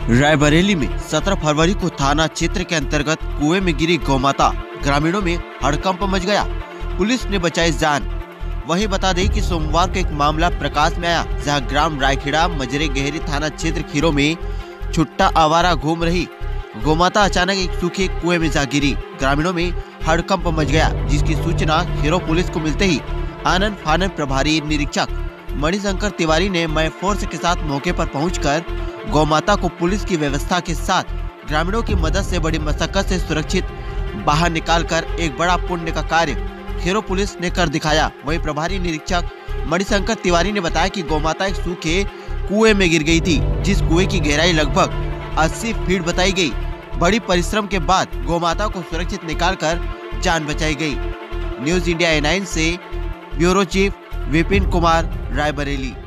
रायबरेली में 17 फरवरी को थाना क्षेत्र के अंतर्गत कुएं में गिरी गौमाता, ग्रामीणों में हड़कंप मच गया। पुलिस ने बचाई जान। वहीं बता दें कि सोमवार को एक मामला प्रकाश में आया, जहां ग्राम रायखेड़ा मजरे गहरी थाना क्षेत्र खीरो में छुट्टा आवारा घूम रही गौमाता अचानक एक सूखे कुएं में जा गिरी। ग्रामीणों में हड़कंप मच गया, जिसकी सूचना खीरो पुलिस को मिलते ही आनन फानन प्रभारी निरीक्षक मणिशंकर तिवारी ने मय फोर्स के साथ मौके पर पहुंचकर गौमाता को पुलिस की व्यवस्था के साथ ग्रामीणों की मदद से बड़ी मशक्कत से सुरक्षित बाहर निकालकर एक बड़ा पुण्य का कार्य खीरो पुलिस ने कर दिखाया। वहीं प्रभारी निरीक्षक मणिशंकर तिवारी ने बताया कि गौमाता एक सूखे कुएं में गिर गई थी, जिस कुएं की गहराई लगभग 80 फीट बताई गई। बड़ी परिश्रम के बाद गौमाता को सुरक्षित निकालकर जान बचाई गई। न्यूज़ इंडिया A9 से ब्यूरो चीफ विपिन कुमार, रायबरेली।